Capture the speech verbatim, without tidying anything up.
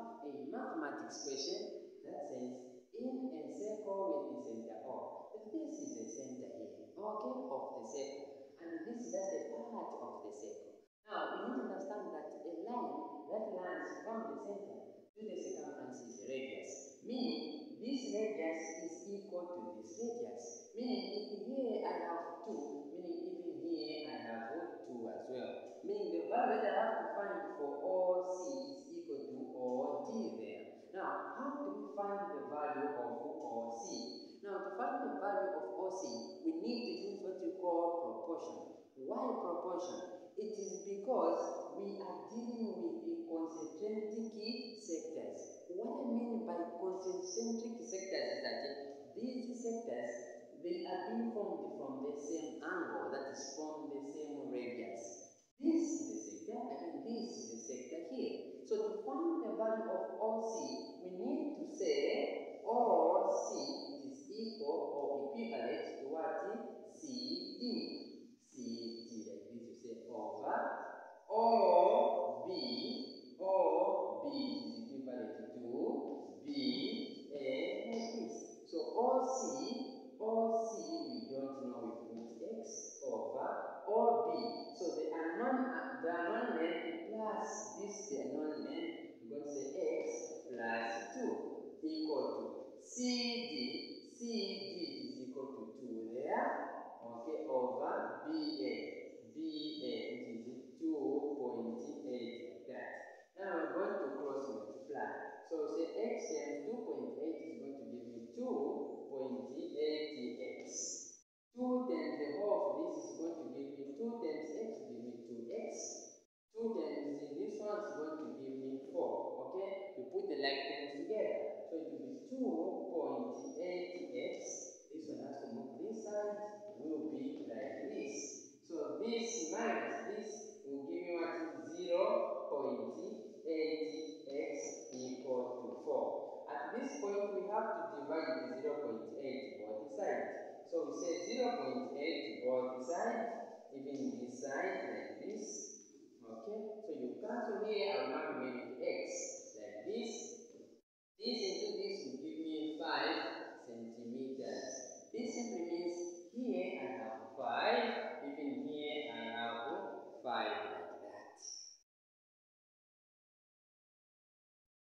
a mathematics question that says in a circle with the center O. This is the center here, okay, of the circle, and this is just a part of the circle. Now, we need to understand that a line that runs from the center to the circumference is a radius, meaning this radius is equal to this radius, meaning if here I have two, meaning even here I have two as well, meaning the value that I have to find for O C is equal to O D there. Now, how do we find the value of O C? Now, to find the value of O C, we need to use what we call proportion. Why proportion? It is because we are dealing with the concentric sectors. What I mean by concentric sectors is that these sectors, they are being formed from the same angle, that is from the same radius. This is the sector, and this is the sector here. So to find the value of O C, we need to say O C is equal or equivalent to what? C D. C D, like this, you say over O B. O B is equivalent to B A like this. So O C, O C we don't know, we put X over O B. So the unknown, the unknown length plus this, the unknown length, we're going to say X plus two equal to C D. C D is equal to two there, okay, over B A. B A, which is two point eight like that. Now we're going to cross multiply. So say X times two point eight is going to give me two point eight X. two times the whole of this is going to give me two times X, give me two X. two times this one is going to give me four. Okay? You put the like terms together. So it will be two point eight X. This one has to move this side, will be like this. So this minus this will give me what is zero point eight X equal to four. At this point, we have to divide the zero point eight both sides. So we say zero point eight both sides, even this side like this. Okay, so you cancel here, I will now remain with X like this. This into this will give me five